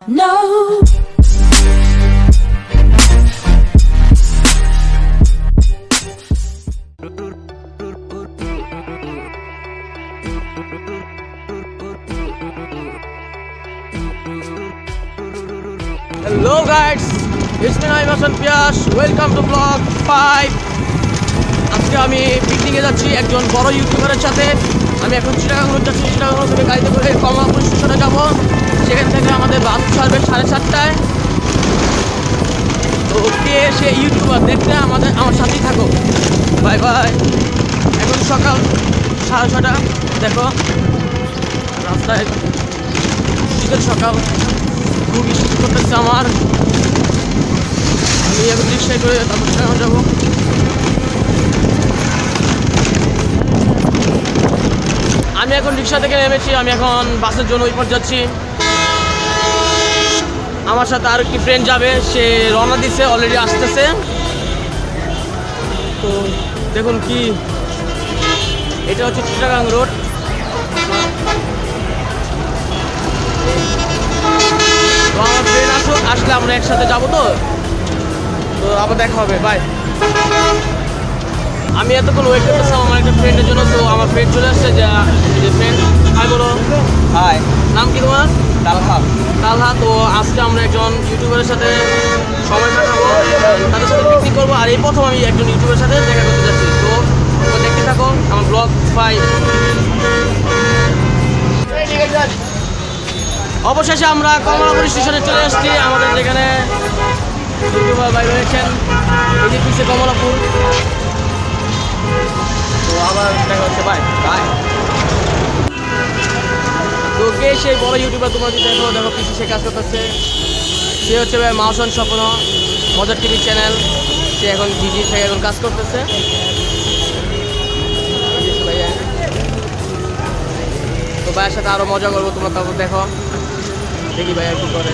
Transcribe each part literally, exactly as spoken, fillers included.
No. Hello guys, it's me Nayeem Hassan Peash. Welcome to vlog five. আজকে আমি পিকনিকে যাচ্ছি একজন বড় ইউটিউবারের সাথে। আমি এখন চিটাগাং রোড যাচ্ছি। চিটাগাং রোড থেকে গাড়িতে করে কমলাপুর স্টেশনে যাবো। সেখান থেকে আমাদের বাস ছাড়বে সাড়ে চারটায়। তো কে সে ইউটিউবার দেখতে আমাদের আমার সাথেই থাকো। Bye bye. এখন সকাল সাড়ে ছটা। দেখো রাস্তায় শীতের সকাল, খুবই শীত করতেছে আমার। আমি এখন রিক্সায় করে তারপর চিটাগাং যাবো। আমি এখন রিক্সা থেকে নেমেছি। আমি এখন বাসের জন্য ওই পর যাচ্ছি। আমার সাথে আর কি ফ্রেন্ড যাবে, সে রওনা দিছে, অলরেডি আসতেছে। তো দেখুন কি, এটা হচ্ছে চিটাগাং রোড। তো আমার ফ্রেন্ড আসুক, আসলে আমরা একসাথে যাবো। তো তো আবার দেখা হবে, বাই। আমি এতক্ষণ ওয়েট করতেছিলাম আমার একটা ফ্রেন্ডের জন্য। তো আমার ফ্রেন্ড চলে আসছে। যে ফ্রেন্ড, হাই বলো। হাই, নাম কি তোমার? তালহা। তালহা। তো আজকে আমরা একজন ইউটিউবারের সাথে সময় কাটাবো, তাদের সাথে পিকনিক করবো। আর এই প্রথম আমি একজন ইউটিউবের সাথে দেখা করতে যাচ্ছি। তো তোমরা দেখতে থাকো আমার ব্লগ ফাইভ। অবশেষে আমরা কমলাপুর স্টেশনে চলে আসছি। আমাদের যেখানে ইউটিউবার ভাই রয়েছেন, এই যে পিছিয়ে কমলাপুর। তো আবার দেখা হচ্ছে, বাই বাই। তো কে সেই বড় ইউটিউবার তোমরা যদি দেখো, দেখো পিসি সে কাজ করতেছে। সে হচ্ছে ভাই মাহসান স্বপ্ন, মজার টিভি চ্যানেল। সে এখন ডিজি থেকে এখন কাজ করতেছে। ভাইয়া, তো ভাইয়ের সাথে আরও মজা করবো, তোমরা তারপর দেখো। দেখি ভাইয়া কি করে।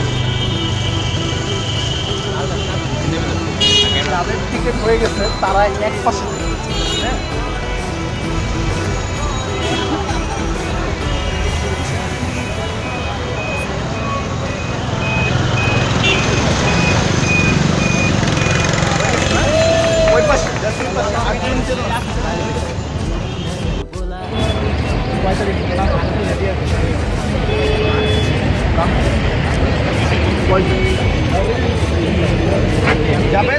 যাদের টিকিট হয়ে গেছে তারা এক পাশে ওই পাশে যাবে।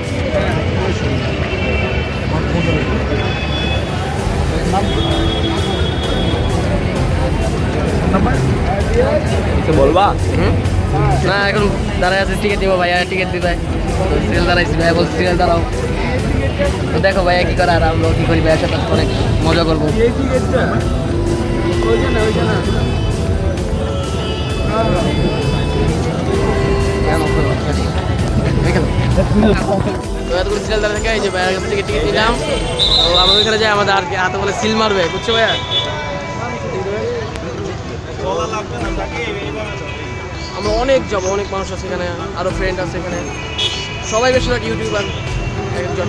বলবা না, এখন দাঁড়ায় আছে, টিকিট দিব ভাইয়া, টিকিট দিবে। সিরিয়াল দাঁড়াইছি ভাইয়া, বলছি সিরিয়াল দাঁড়াও। তো দেখো ভাইয়া কি করে, আর আমরা কি করি ভাইয়ার সাথে অনেক মজা করবো। সিরিয়াল দাঁড়া থেকে এই যে ভাইয়ার কাছ থেকে টিকিট নিলাম। তো আমরা ওইখানে যাই, আমাদের আর কি হাতে বলে সিল মারবে, বুঝছো ভাইয়া? আমরা অনেক যাবো, অনেক মানুষ আছে এখানে, আরও ফ্রেন্ড আছে এখানে, সবাই বেশিরভাগ ইউটিউবার একজন।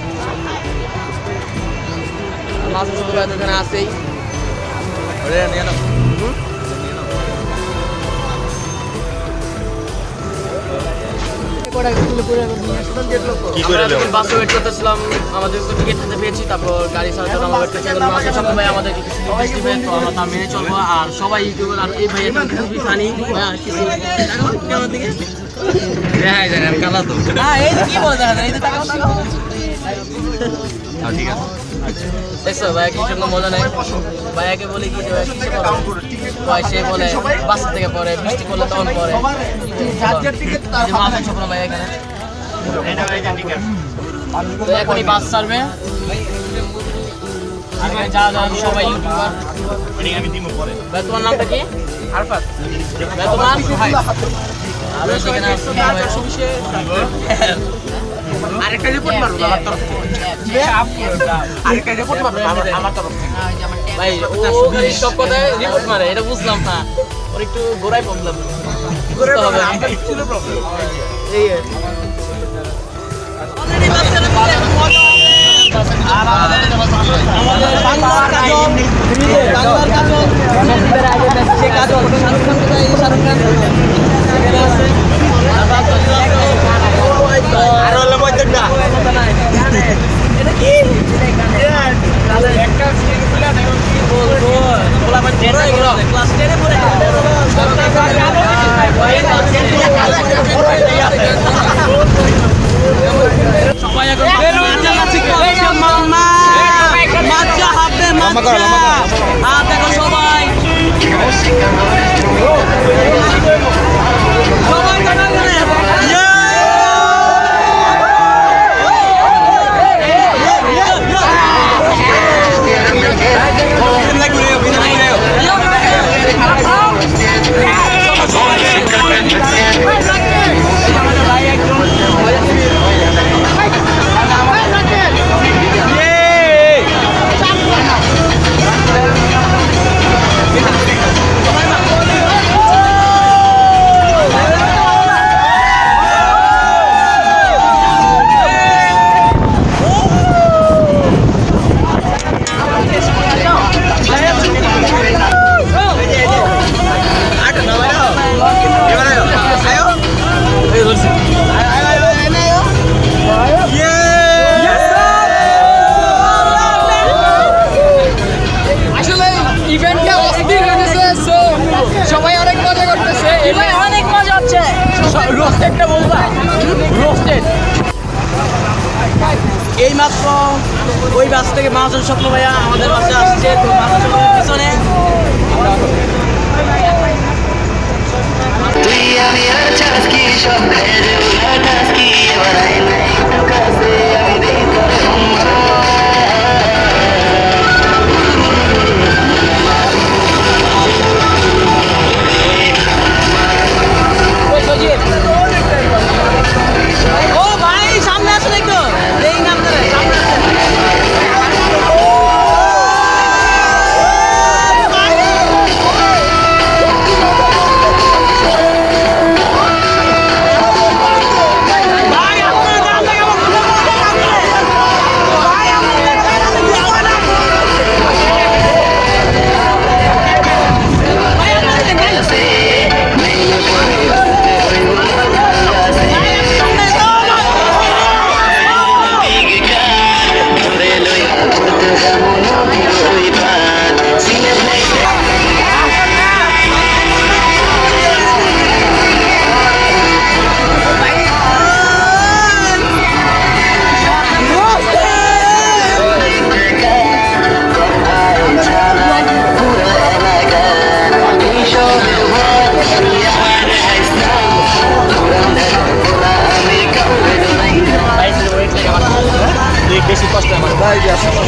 মাছ এখানে আছেই। বাসে ওয়েট করতেছিলাম, আমাদের তো টিকিট হাতে পেয়েছি। তারপর গাড়ি ছাড়ার জন্য আমরা ওয়েট করছি। ভাই আমাদের কিছু দিবে, তো আমরা তা মেনে চলবো। আর সবাই ইউটিউবার, আর এই ভাইয়া খুবই ফানি। কিছু কি বলে দেখা যায়, ঠিক আছে দেখছো ভাইয়া কি জন্য মজা নেই। ভাইয়াকে বলে কি ভাই, সে বলে বাসা থেকে পরে, বৃষ্টি করলে তখন পরে। ভাইয়া এখানে এখনই বাস ছাড়বে। যা যান সবাই ইউটিউবার। ভাই তোমার নামটা কি? আরফাত। ভাই তোমার? আমরা সেখানে আরেকটা রিপোর্ট মারবো আমার তরফ থেকে। আরেকটা রিপোর্ট মারবো আমার তরফ থেকে। ভাই ও সব কথায় রিপোর্ট মারে, এটা বুঝলাম না। ওর একটু গোড়ায় প্রবলেম, বুঝতে হবে। ছিল প্রবলেম এই অলরেডি বাচ্চারা মিলে এখন মজা হবে। আর আমাদের আমাদের বাংলার কাজল, বাংলার কাজল, সে কাজল শাহরুখ খান কোথায়? শাহরুখ খান এখানে আছে। করছি আসলে ইভেন্টটা অস্থির হয়েছে, সো সবাই অনেক মজা করতেছে, এবার অনেক মজা হচ্ছে। রোস্টেডটা বলবা রোস্টেড এই মাত্র ওই বাস থেকে মাহাজন স্বপ্ন ভাইয়া আমাদের বাসে আসছে। তো মাহাজন স্বপ্নের পিছনে ও ভাই সামনে আসুন একটু এই নাম ধরে সামনে আসুন। বেশি কষ্ট আমার ভাই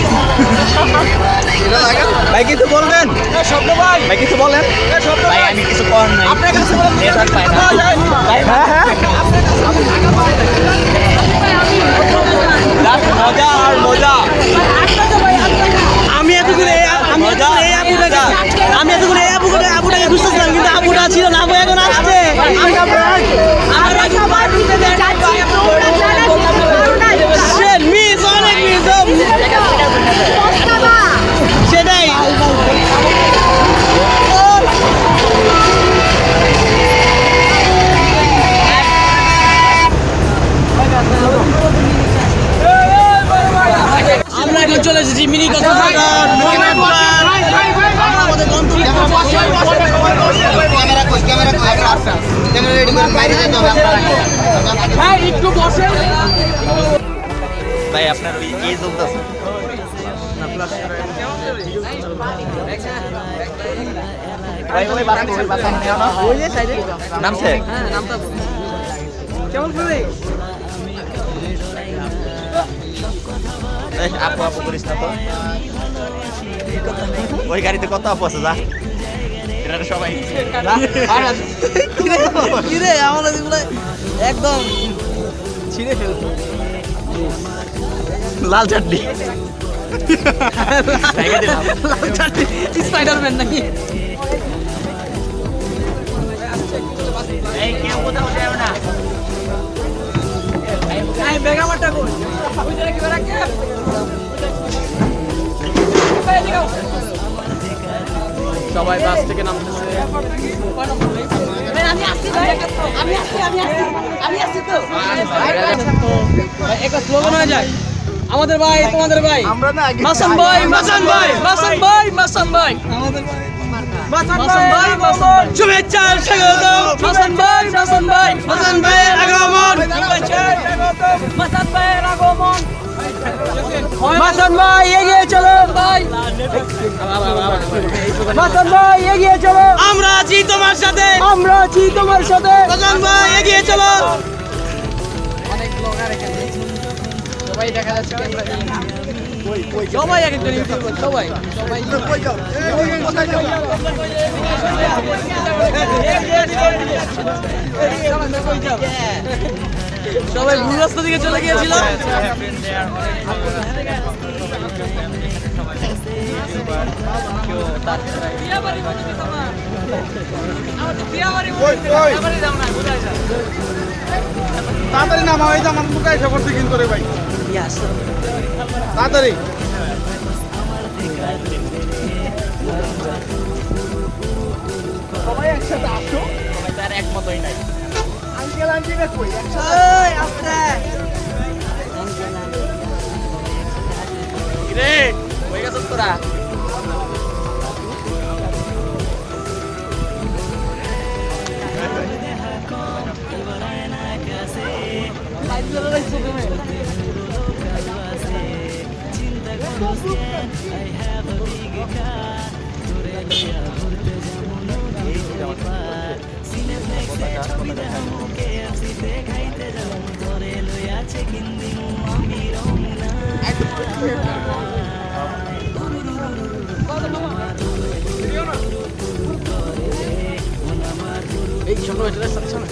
ভাই কিছু বলবেন স্বপ্ন ভাই ভাই কিছু বলেন ভাই আমি কিছু করার নাই আপনার কাছে নেটওয়ার্ক পাই না ভাই হ্যাঁ হ্যাঁ মজা আর মজা আমি এতগুলো আমি এই আপুটাকে আমি এতগুলো এই আপুটাকে আপুটাকে খুঁজতেছিলাম কিন্তু আপুটা ছিল না আপু এখন আসছে আমরা সবাই বুঝতে যাচ্ছি মিস অনেক মিস সেটাই আমরা এখন চলে এসেছি মিনি কক্সবাজার আমাদের গন্তব্য একটু বসে ভাই আপনার ওই এই জোকটা আছে না প্লাস ভাই ওই বাস ওই বাস নিও না ওই যে সাইডে নামছে হ্যাঁ নামটা কেমন করে এই আপু আপু করিস না তো ওই গাড়িতে কত আপু আছে যা এরা সবাই কি রে আমাদের একদম ছিঁড়ে ফেলতো লাল চাটনি লাল চাটনি স্পাইডারম্যান নাকি এই কেউ কোথাও যাবে না এই বেগামাটা কই ওই জায়গা কি রাখে সবাই বাস থেকে নামতেছে আমি আসছি ভাই আমি আসছি আমি আসছি আমি আসছি তো ভাই একটা স্লোগান হয়ে যায় আমাদের ভাই তোমাদের ভাই আমরা না মাসান ভাই মাসান ভাই মাসান ভাই মাসান ভাই আমাদের ভাই মাসান ভাই মাসান শুভেচ্ছা স্বাগতম মাসান ভাই মাসান ভাই মাসান ভাইয়ের আগমন মাসান ভাইয়ের আগমন মাসান ভাই এগিয়ে চলো ভাই মাসান ভাই এগিয়ে চলো আমরা আছি তোমার সাথে আমরা আছি তোমার সাথে মাসান ভাই এগিয়ে চলো অনেক ব্লগার এখানে সবাই দেখা যাচ্ছে ক্যামেরা কই কই সবাই একজন ইউটিউবার সবাই সবাই কই যাও এই কোথায় যাও কই যাও সবাই ভুল রাস্তা দিকে চলে গিয়েছিল তাড়াতাড়ি নামা হয়ে যা আমার মুখে এসে করতে কিন্তু রে ভাই তাড়াতাড়ি সবাই একসাথে আসো সবাই তার একমতই নাই আঙ্কেল আন্টিরা কই এই আস্তে রে কই গেছস তোরা এই ছোট এটা সাথে সাথে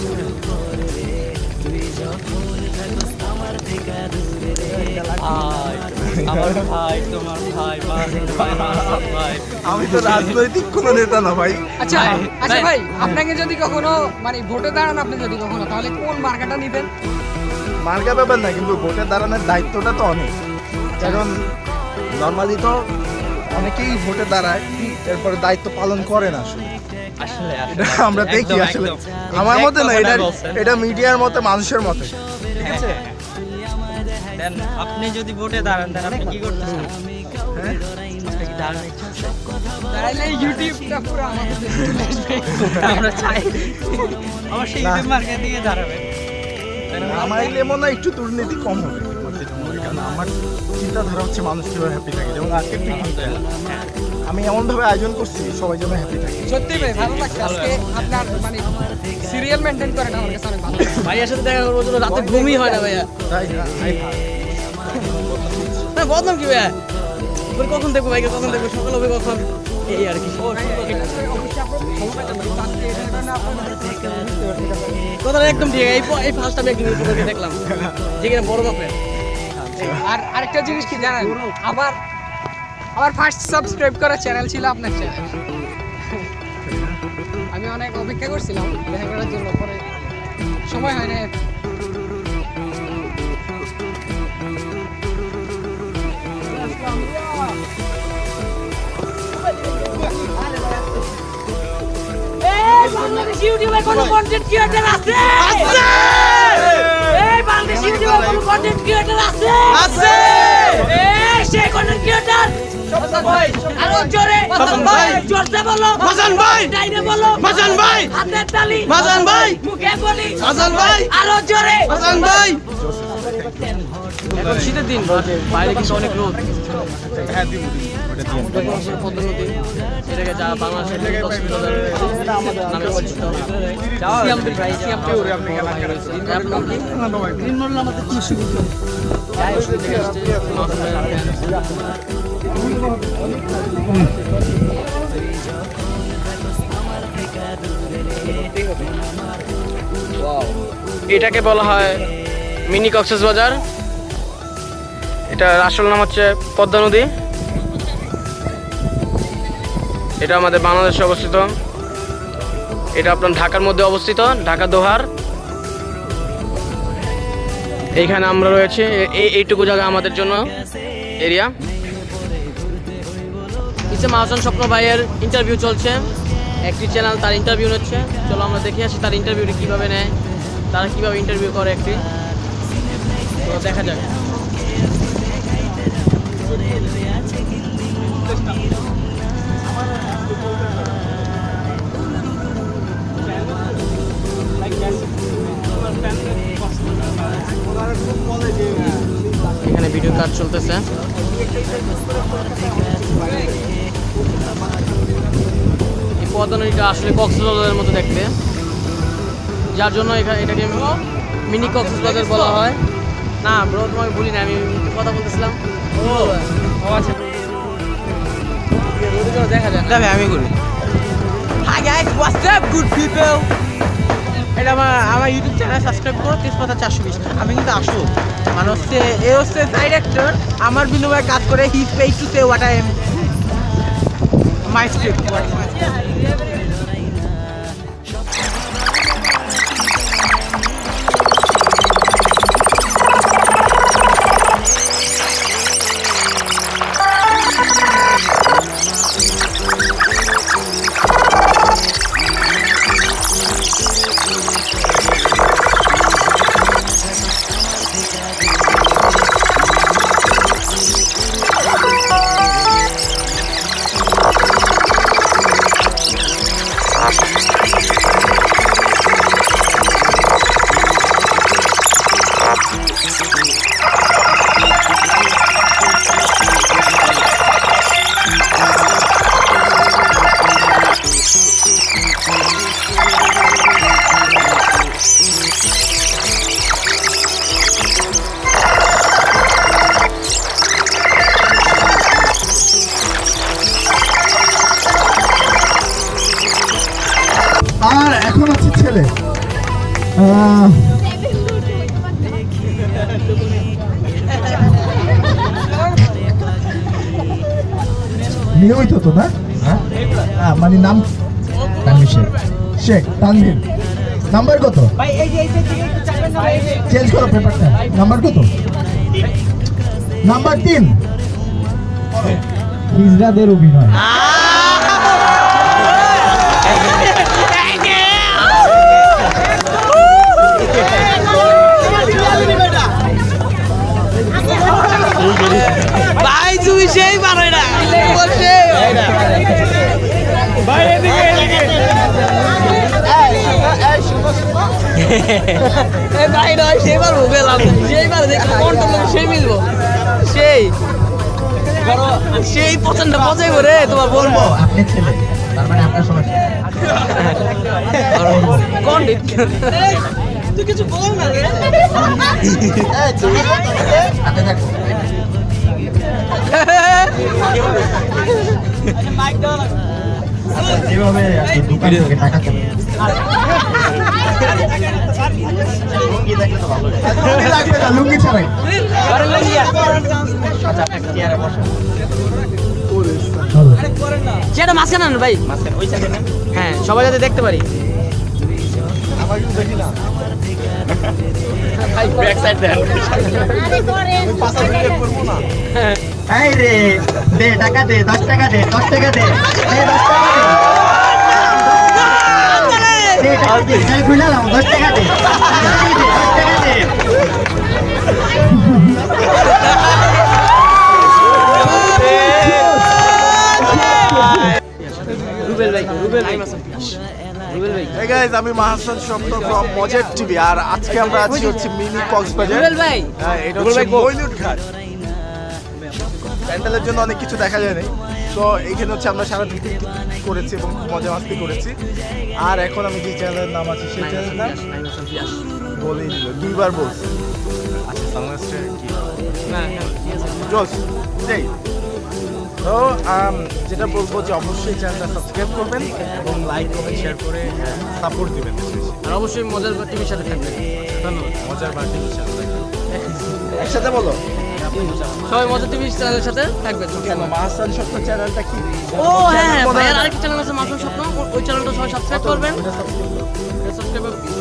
আমার ভাই তোমার ভাই ভাই আমি তো রাজনৈতিক কোনো নেতা না ভাই আচ্ছা আচ্ছা ভাই আপনাকে যদি কখনো মানে ভোটে দাঁড়ান আপনি যদি কখনো তাহলে কোন মার্কাটা নেবেন মার্কা ব্যাপার না কিন্তু ভোটে দাঁড়ানোর দায়িত্বটা তো অনেক কারণ নর্মালি তো অনেকেই ভোটে দাঁড়ায় এরপরে দায়িত্ব পালন করে না আসলে আসলে আমরা দেখি আসলে আমার মতে না এটা এটা মিডিয়ার মতে মানুষের মতে ঠিক আছে দেন আপনি যদি ভোটে দাঁড়ান তাহলে আপনি কি করতেছেন হ্যাঁ দাঁড়াইলে ইউটিউবটা পুরো আমাদের আমরা চাই অবশ্যই ইউটিউব মার্কেট দিয়ে দাঁড়াবেন আমার এলে মনে হয় একটু দুর্নীতি কম হবে কারণ আমার চিন্তাধারা হচ্ছে মানুষ কিভাবে হ্যাপি থাকে যেমন আজকে আমি এমনভাবে আয়োজন করছি সবাই যেন হ্যাপি থাকে সত্যি ভাই ভালো লাগছে আজকে আপনার মানে সিরিয়াল মেইনটেইন করেন আমার কাছে অনেক ভালো ভাইয়ের সাথে দেখা করবো জন্য রাতে ঘুমই হয় না ভাইয়া তাই না না বদনাম কি ভাইয়া তোর কখন দেখবো ভাইকে কখন দেখবো সকাল হবে কখন এই আর কি কথাটা একদম ঠিক এই এই ফার্স্ট আমি একদিন তোকে দেখলাম যেখানে বড় মাপের আর আরেকটা জিনিস কি জানেন আমার আমার ফার্স্ট সাবস্ক্রাইব করা চ্যানেল ছিল আপনার চ্যানেল আমি অনেক অপেক্ষা করছিলাম দেখা করার জন্য পরে সময় হয় না বাংলাদেশ ইউটিউবে কোনো কন্টেন্ট ক্রিয়েটর আছে আছে এই বাংলাদেশ ইউটিউবে কোনো কন্টেন্ট ক্রিয়েটর আছে আছে এই সেই কন্টেন্ট ক্রিয়েটর হাসান ভাই আরো জোরে হাসান ভাই জোরে বলো হাসান ভাই ডাইনে বলো হাসান ভাই হাতের তালি হাসান ভাই মুখে বলি হাসান ভাই আরো জোরে হাসান ভাই এখন শীতের দিন বাইরে কিন্তু অনেক রোদ হ্যাঁ দিব পদ্ম নদী এটাকে যা বাংলাদেশের নামে পরিচিত সিয়ামপুর ভাই সিয়ামপুর আপনার কি গ্রিন মডেল আমাদের কি সুবিধা এটাকে বলা হয় মিনি কক্সবাজার এটার আসল নাম হচ্ছে পদ্মা নদী এটা আমাদের বাংলাদেশে অবস্থিত এটা আপনার ঢাকার মধ্যে অবস্থিত ঢাকা দোহার এইখানে আমরা রয়েছি এই এইটুকু জায়গা আমাদের জন্য এরিয়া নিচে মাহসান স্বপ্ন ভাইয়ের ইন্টারভিউ চলছে একটি চ্যানেল তার ইন্টারভিউ নিচ্ছে চলো আমরা দেখে আসি তার ইন্টারভিউটি কীভাবে নেয় তারা কীভাবে ইন্টারভিউ করে একটি তো দেখা যাক এখানে ভিডিও কাজ চলতেছে এই পদ্মা নদীটা আসলে কক্সবাজারের মতো দেখতে যার জন্য এখানে এটাকে মিনি কক্সবাজার বলা হয় না ব্রো তোমাকে বলি না আমি কথা বলতেছিলাম ও আচ্ছা দেখা যায় দেখে আমি করি hi guys what's up good people এটা আমার আমার ইউটিউব চ্যানেল সাবস্ক্রাইব করো তেজপাতা চারশো বিশ আমি কিন্তু আসো মানে হচ্ছে এ হচ্ছে ডাইরেক্টর আমার বিনিময়ে কাজ করে he is paid to say what I am my script নিয়মিত তো না হ্যাঁ মানে নাম তানভীর শেখ শেখ তানভীর নাম্বার কত চেঞ্জ করো পেপারটা নাম্বার কত নাম্বার তিন হিজড়াদের অভিনয় ভাই তুমি সেই পারো না ভাই এদিকে এদিকে এই ভাই নয় সেই পারবো গেলাম সেই পারো দেখো কন্ট্রোল সেই মিলবো সেই করো সেই পছন্দ পছাই করে তোমার বলবো আপনি ছেলে তার মানে আপনার সমস্যা কোন তুই কিছু বল না রে হাতে থাকো এভাবে দোকান থেকে টাকা চলে লুঙ্গি ছাড়াই সেটা মাঝখানে না ভাই হ্যাঁ সবাই যাতে দেখতে পারি এই রে দে টাকা দে দশ টাকা দে দশ টাকা দে দশ টাকা দে দশ টাকা দে দশ টাকা দে রুবেল ভাই রুবেল ভাই রুবেল ভাই Hey guys, আমি মাহসান স্বপ্ন from Mojar টিভি আর আজকে আমরা আছি হচ্ছে মিনি কক্সবাজার রুবেল ভাই হ্যাঁ এটা হচ্ছে মইনুট ঘাট প্যান্ডেলের জন্য অনেক কিছু দেখা যায় নাই তো এইখানে হচ্ছে আমরা সারা দিন করেছি এবং মজা মাস্তি করেছি আর এখন আমি যে চ্যানেলের নাম আছে সেই চ্যানেলের নাম বলেই দিল দুইবার বলছি আচ্ছা সানগ্লাসটা কি না জোস যাই তো যেটা বলবো যে অবশ্যই চ্যানেলটা সাবস্ক্রাইব করবেন এবং লাইক কমেন্ট শেয়ার করে সাপোর্ট দিবেন আর অবশ্যই মজার টিভির সাথে থাকবেন ধন্যবাদ মজার বার্থডে একসাথে বলো সবাই মজার টিভির চ্যানেলের সাথে থাকবেন কেন মাহসান স্বপ্ন চ্যানেলটা কি ও হ্যাঁ হ্যাঁ ভাইয়ের আরেকটা চ্যানেল আছে মাহসান স্বপ্ন ওই চ্যানেলটা সবাই সাবস্ক্রাইব করবেন সাবস্ক্রাইব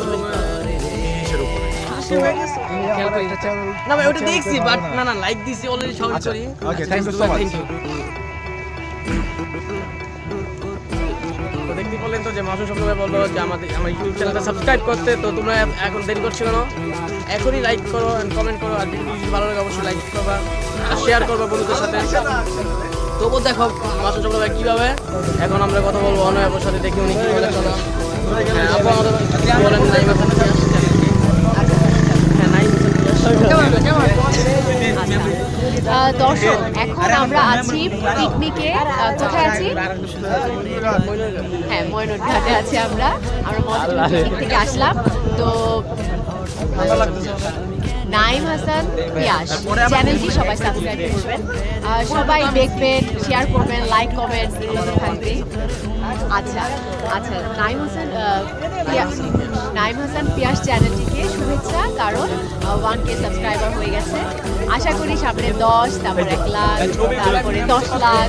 না ভাই ওটা দেখছি বাট না না লাইক দিছি অলরেডি সবাই করি okay thank you so much তো দেখতে বললেন তো যে মাসুর স্বপ্ন ভাই বললো যে আমাদের আমার ইউটিউব চ্যানেলটা সাবস্ক্রাইব করতে তো তোমরা এখন দেরি করছো কেন এখনই লাইক করো এন্ড কমেন্ট করো আর ভিডিও যদি ভালো লাগে অবশ্যই লাইক করবা আর শেয়ার করবা বন্ধুদের সাথে তবু দেখো মাসুর স্বপ্ন ভাই কীভাবে এখন আমরা কথা বলবো অনয়ের সাথে দেখি উনি কী বলে চলো হ্যাঁ আপু আমাদের বলেন নাইম হাসান পিয়াস হ্যাঁ নাইম দর্শক এখন আমরা আছি পিকনিকে কোথায় আছি হ্যাঁ ময়নট ঘাটে আছি আমরা আমরা মজা পিকনিক থেকে আসলাম তো নাইম হাসান পিয়াস চ্যানেলটি সবাই সাবস্ক্রাইব করবেন সবাই দেখবেন শেয়ার করবেন লাইক কমেন্ট থাকবে আচ্ছা আচ্ছা নাইম হাসান পিয়াস নাইম হাসান পিয়াস চ্যানেলটিকে শুভেচ্ছা কারণ ওয়ান কে সাবস্ক্রাইবার হয়ে গেছে আশা করি সামনে দশ তারপর এক লাখ তারপরে দশ লাখ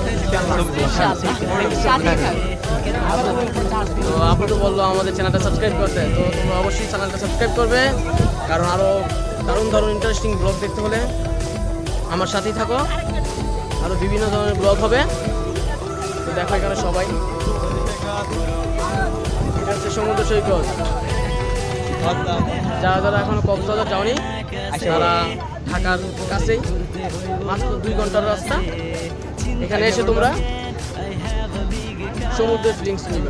সাথে থাকবে তো আপু তো বললো আমাদের চ্যানেলটা সাবস্ক্রাইব করতে তো তোমরা অবশ্যই চ্যানেলটা সাবস্ক্রাইব করবে কারণ আরও দারুণ দারুণ ইন্টারেস্টিং ব্লগ দেখতে হলে আমার সাথেই থাকো আরও বিভিন্ন ধরনের ব্লগ হবে তো দেখো এখানে সবাই এটা হচ্ছে সমুদ্র সৈকত যারা যারা এখনো কক্সবাজার যাওনি তারা ঢাকার কাছেই মাত্র দুই ঘন্টার রাস্তা এখানে এসে তোমরা সমুদ্রের ফিলিংস নেবে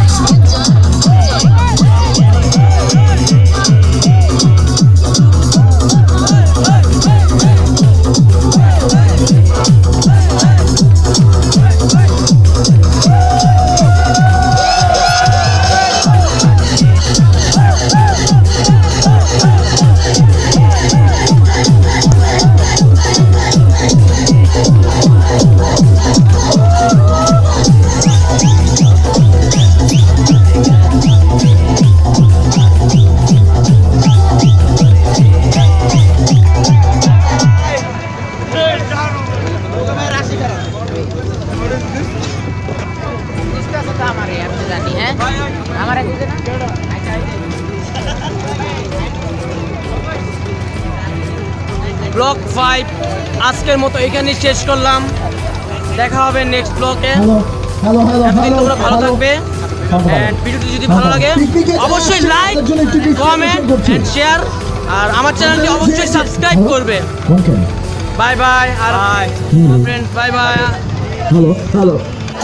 ব্লগ ফাইভ আজকের মতো এখানেই শেষ করলাম। দেখা হবে নেক্সট ব্লগে। এতদিন তোমরা ভালো থাকবে। এন্ড ভিডিওটি যদি ভালো লাগে অবশ্যই লাইক, কমেন্ট এন্ড শেয়ার, আর আমার চ্যানেলটি অবশ্যই সাবস্ক্রাইব করবে। Bye bye. আর friends bye bye. Hello hello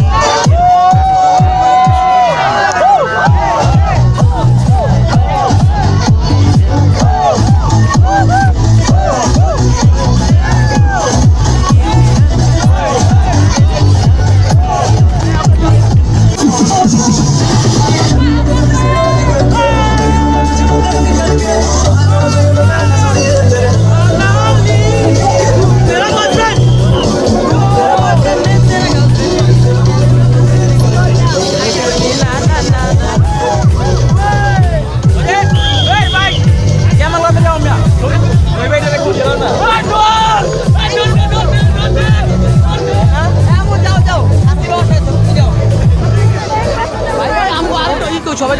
সবাই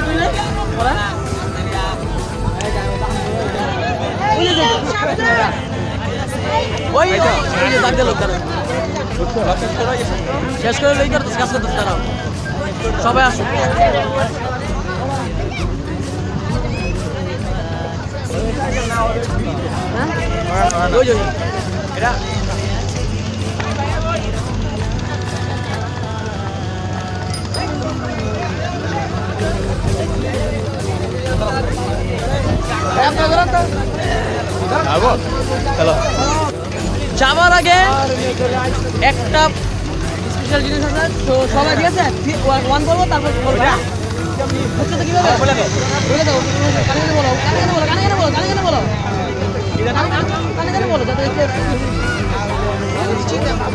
ওই শেষ করে লই করতে কাজ করতে তারা সবাই আসো। ওই যে এরা যাবার আগে একটা স্পেশাল জিনিস আছে, তো সবাই ঠিক আছে ওয়ান করবো তারপর বলবো। হচ্ছে তো কিভাবে বলে দাও বলে দাও কানে কানে বলো কানে কানে বলো কানে কানে বলো কানে কানে বলো কানে কানে বলো যাতে